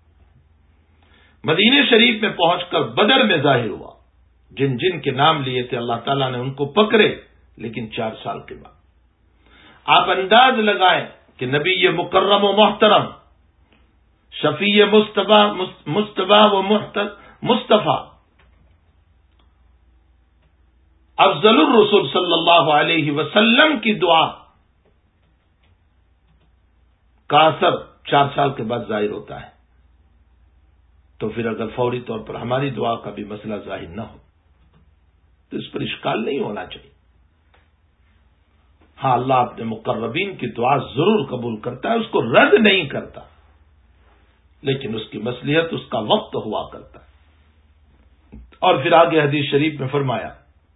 مدینہ شریف میں پہنچ کر بدر میں ظاہر ہوا۔ جن جن کے نام لیے تھے اللہ تعالیٰ نے ان کو پکڑے، لیکن چار سال کے بعد۔ آپ انداز لگائیں کہ نبی یہ مکرم و محترم، شفیع مصطفیٰ مصطفیٰ و مصطفیٰ، افضل الرسول صلی اللہ علیہ وسلم کی دعا کا اثر چار سال کے بعد ظاہر ہوتا ہے، تو پھر اگر فوری طور پر ہماری دعا کا بھی مسئلہ ظاہر نہ ہو تو اس پر اشکال نہیں ہونا چاہیے۔ ہاں، اللہ اپنے مقربین کی دعا ضرور قبول کرتا ہے، اس کو رد نہیں کرتا، لیکن اس کی مصلحت، اس کا وقت ہوا کرتا ہے۔ اور پھر آگے حدیث شریف میں فرمایا،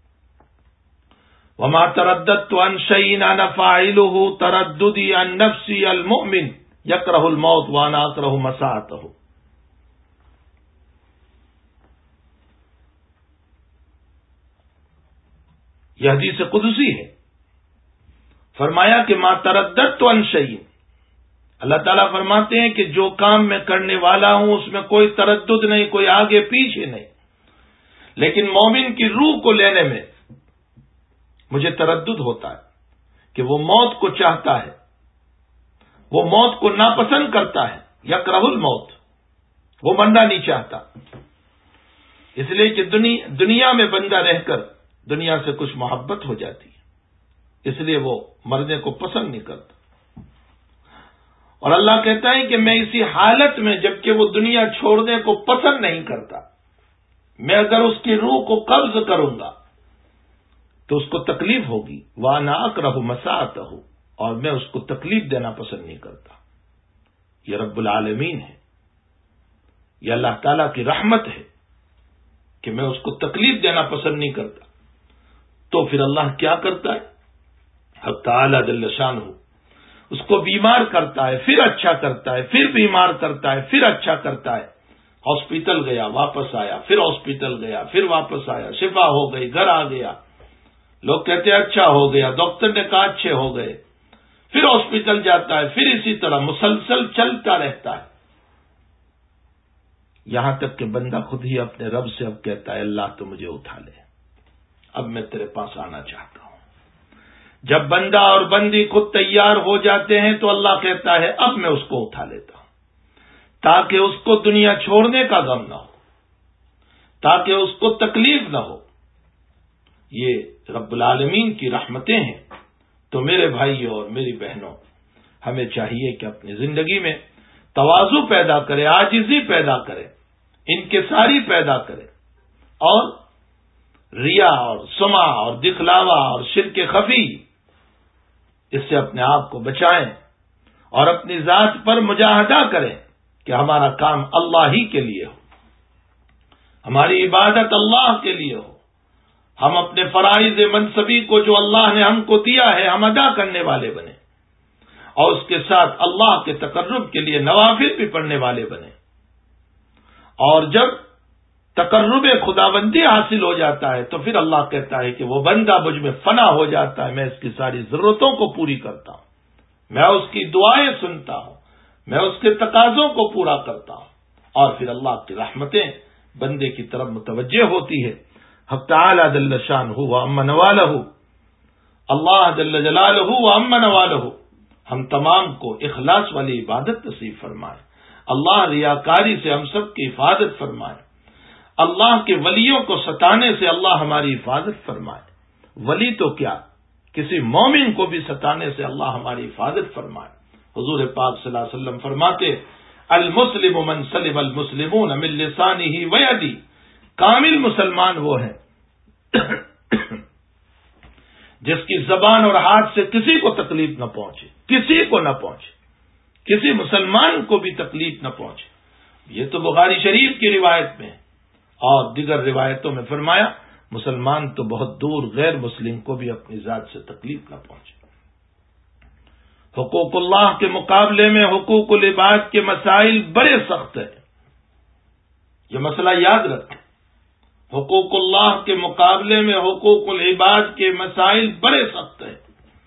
وما ترددت عن شيء انا فاعله ترددي عن نفسي المؤمن يكره الموت وانا اكره مساءته۔ یہ حدیث قدسی ہے۔ فرمایا کہ ما ترددت عن شيء، اللہ تعالیٰ فرماتے ہیں کہ جو کام میں کرنے والا ہوں اس میں کوئی تردد نہیں، کوئی آگے پیچھے نہیں، لیکن مومن کی روح کو لینے میں مجھے تردد ہوتا ہے کہ وہ موت کو چاہتا ہے، وہ موت کو ناپسند کرتا ہے، یکرہ الموت، وہ مرنا نہیں چاہتا، اس لیے کہ دنیا میں بندہ رہ کر دنیا سے کچھ محبت ہو جاتی ہے، اس لیے وہ مرنے کو پسند نہیں کرتا۔ اور اللہ کہتا ہے کہ میں اسی حالت میں جبکہ وہ دنیا چھوڑنے کو پسند نہیں کرتا، میں اگر اس کی روح کو قبض کروں گا تو اس کو تکلیف ہوگی، وَأَنَا أَكْرَهُ مَسَاءَتَهُ، اور میں اس کو تکلیف دینا پسند نہیں کرتا۔ یہ رب العالمین ہے، یہ اللہ تعالیٰ کی رحمت ہے کہ میں اس کو تکلیف دینا پسند نہیں کرتا۔ تو پھر اللہ کیا کرتا ہے؟ حق تعالیٰ جل شانہ اس کو بیمار کرتا ہے، پھر اچھا کرتا ہے، پھر بیمار کرتا ہے، پھر اچھا کرتا ہے۔ ہاسپٹل گیا، واپس آیا، پھر ہاسپٹل گیا، پھر واپس آیا، شفا ہو گئی، گھر آ گیا، لوگ کہتے ہیں اچھا ہو گیا، ڈاکٹر نے کہا اچھے ہو گئے، پھر ہاسپٹل جاتا ہے، پھر اسی طرح مسلسل چلتا رہتا ہے، یہاں تک کہ بندہ خود ہی اپنے رب سے اب کہتا ہے اللہ تو مجھے اٹھا لے، اب میں تیرے پاس آنا چاہتا ہوں۔ جب بندہ اور بندی خود تیار ہو جاتے ہیں تو اللہ کہتا ہے اب میں اس کو اٹھا لیتا ہوں، تاکہ اس کو دنیا چھوڑنے کا غم نہ ہو، تاکہ اس کو تکلیف نہ ہو۔ یہ رب العالمین کی رحمتیں ہیں۔ تو میرے بھائیوں اور میری بہنوں، ہمیں چاہیے کہ اپنی زندگی میں تواضع پیدا کرے، عاجزی پیدا کرے، انکساری پیدا کرے، اور ریا اور سمع اور دکھلاوا اور شرک خفی اس سے اپنے آپ کو بچائیں، اور اپنی ذات پر مجاہدہ کریں کہ ہمارا کام اللہ ہی کے لیے ہو، ہماری عبادت اللہ کے لیے ہو، ہم اپنے فرائض منصبی کو جو اللہ نے ہم کو دیا ہے ہم ادا کرنے والے بنے، اور اس کے ساتھ اللہ کے تقرب کے لیے نوافل بھی پڑھنے والے بنے۔ اور جب تقرب خداوندی حاصل ہو جاتا ہے تو پھر اللہ کہتا ہے کہ وہ بندہ مجھ میں فنا ہو جاتا ہے، میں اس کی ساری ضرورتوں کو پوری کرتا ہوں، میں اس کی دعائیں سنتا ہوں، میں اس کے تقاضوں کو پورا کرتا ہوں، اور پھر اللہ کی رحمتیں بندے کی طرف متوجہ ہوتی ہے۔ حق تعالی جل شانہ و عم نوالہ، اللہ جل جلالہ و عم نوالہ ہم تمام کو اخلاص والی عبادت نصیب فرمائے، اللہ ریاکاری سے ہم سب کی حفاظت فرمائے، اللہ کے ولیوں کو ستانے سے اللہ ہماری حفاظت فرمائے، ولی تو کیا کسی مومن کو بھی ستانے سے اللہ ہماری حفاظت فرمائے۔ حضور پاک صلی اللہ علیہ وسلم فرماتے المسلم من سلم المسلمون من لسانہ ویدی، کامل مسلمان وہ ہے جس کی زبان اور ہاتھ سے کسی کو تکلیف نہ پہنچے، کسی کو نہ پہنچے، کسی مسلمان کو بھی تکلیف نہ پہنچے۔ یہ تو بخاری شریف کی روایت میں، اور دیگر روایتوں میں فرمایا مسلمان تو بہت دور غیر مسلم کو بھی اپنی ذات سے تکلیف نہ پہنچے۔ حقوق اللہ کے مقابلے میں حقوق العباد کے مسائل بڑے سخت ہیں، یہ مسئلہ یاد رکھیں، حقوق اللہ کے مقابلے میں حقوق العباد کے مسائل بڑے سخت ہیں،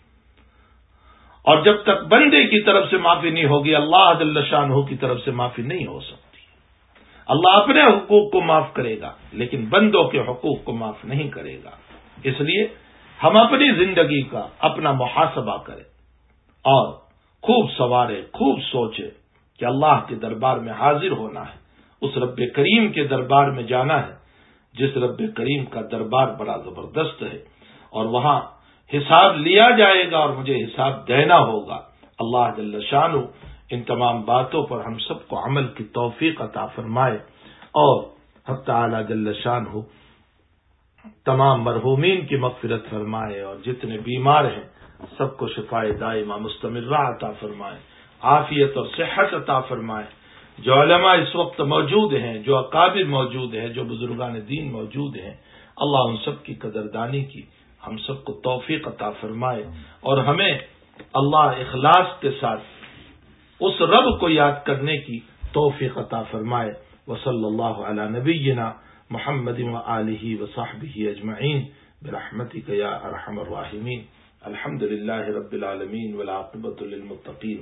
اور جب تک بندے کی طرف سے معافی نہیں ہوگی اللہ جل شانہ کی طرف سے معافی نہیں ہو سکتی۔ اللہ اپنے حقوق کو معاف کرے گا لیکن بندوں کے حقوق کو معاف نہیں کرے گا، اس لیے ہم اپنی زندگی کا اپنا محاسبہ کریں اور خوب سوارے، خوب سوچے کہ اللہ کے دربار میں حاضر ہونا ہے، اس رب کریم کے دربار میں جانا ہے جس رب کریم کا دربار بڑا زبردست ہے، اور وہاں حساب لیا جائے گا اور مجھے حساب دینا ہوگا۔ اللہ جل شانہ ان تمام باتوں پر ہم سب کو عمل کی توفیق عطا فرمائے، اور حق تعالی جل شانہ تمام مرحومین کی مغفرت فرمائے، اور جتنے بیمار ہیں سب کو شفاء دائمہ مستمرہ عطا فرمائے، عافیت اور صحت عطا فرمائے۔ جو علماء اس وقت موجود ہیں، جو اکابر موجود ہیں، جو بزرگان دین موجود ہیں، اللہ ان سب کی قدردانی کی ہم سب کو توفیق عطا فرمائے، اور ہمیں اللہ اخلاص کے ساتھ اس رب کو یاد کرنے کی توفیق عطا فرمائے۔ وصلی اللہ علی نبینا محمد وآلہ وصحبہ اجمعین برحمتک یا ارحم الراحمین۔ الحمد للہ رب العالمین والعاقبۃ للمتقین،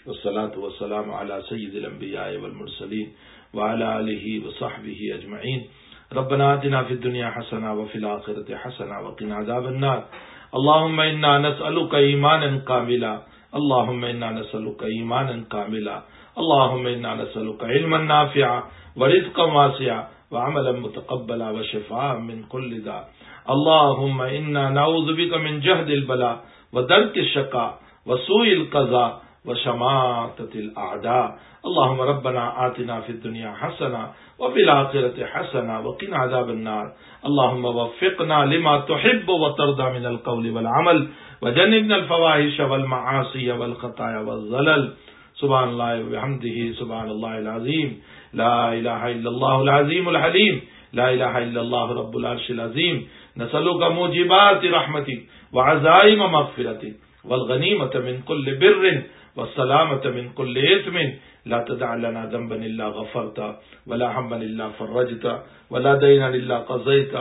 والصلاة والسلام على سید الانبیاء والمرسلین وعلى آلہ وصحبہ اجمعین. ربنا آتنا فی الدنیا حسنہ وفی الآخرۃ حسنہ وقنا عذاب النار. اللهم انا نسألك ایمانا کاملا اللهم انا نسألك ایمانا کاملا اللهم انا نسألك علما نافعا ورزقا واسعا وعملا متقبلا وشفاء من كل داء. اللهم انا نعوذ بك من جهد البلاء ودرك الشقاء وسوء القضاء وشماتة الأعداء. اللهم ربنا آتنا في الدنيا حسنة وفي الآخرة حسنة وقنا عذاب النار. اللهم وفقنا لما تحب وترضى من القول والعمل وجنبنا الفواحش والمعاصي والخطايا والزلل. سبحان الله وبحمده سبحان الله العظيم. لا إله إلا الله العظيم الحليم. لا إله إلا الله رب العرش العظيم. نسألك موجبات رحمتك وعزائم مغفرتك والغنيمة من كل بر والسلامة من كل إثم. لا تدع لنا ذنبا إلا غفرته ولا هما إلا فرجته ولا دينا إلا قضيته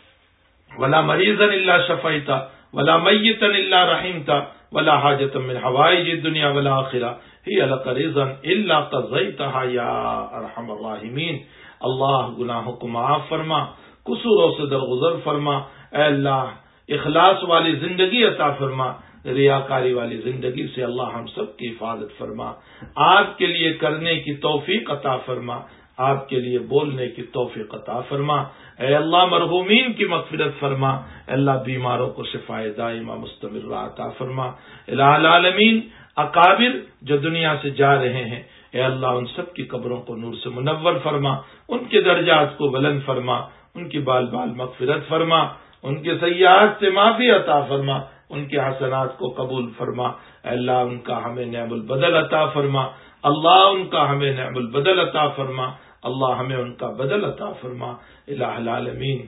ولا مريضا إلا شفيته ولا ميتا إلا رحمته ولا حاجة من حوائج الدنيا والآخرة هي لك رضا إلا قضيتها يا أرحم الراحمين. اللہ گناہوں کو معاف فرما، قصوروں سے درگزر فرما. اے اللہ اخلاص والی زندگی عطا فرما، ریاکاری والی زندگی سے اللہ ہم سب کی حفاظت فرما. آپ کے لیے کرنے کی توفیق عطا فرما، آپ کے لیے بولنے کی توفیق عطا فرما. اے اللہ مرحومین کی مغفرت فرما. اے اللہ بیماروں کو شفائے دائمہ مستمرہ عطا فرما. الہ العالمین اکابر جو دنیا سے جا رہے ہیں، اے اللہ ان سب کی قبروں کو نور سے منور فرما، ان کے درجات کو بلند فرما، ان کی بال بال مغفرت فرما، ان کے سیئات سے معافی عطا فرما، ان کے حسنات کو قبول فرما. اے اللہ ان کا ہمیں نعم البدل عطا فرما. اللہ ان کا ہمیں نعم البدل عطا فرما. اللہ ہمیں ان کا بدل عطا فرما. الہ العالمین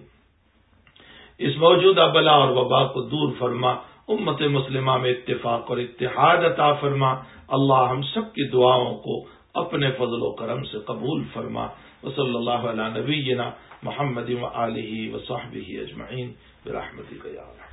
اس موجودہ بلا اور وبا کو دور فرما. امت مسلمہ میں اتفاق اور اتحاد عطا فرما. اللہ ہم سب کی دعاؤں کو اپنے فضل و کرم سے قبول فرما. وصلی اللہ علی نبینا محمد و آلہ و صحبہ اجمعین برحمتک یا اللہ.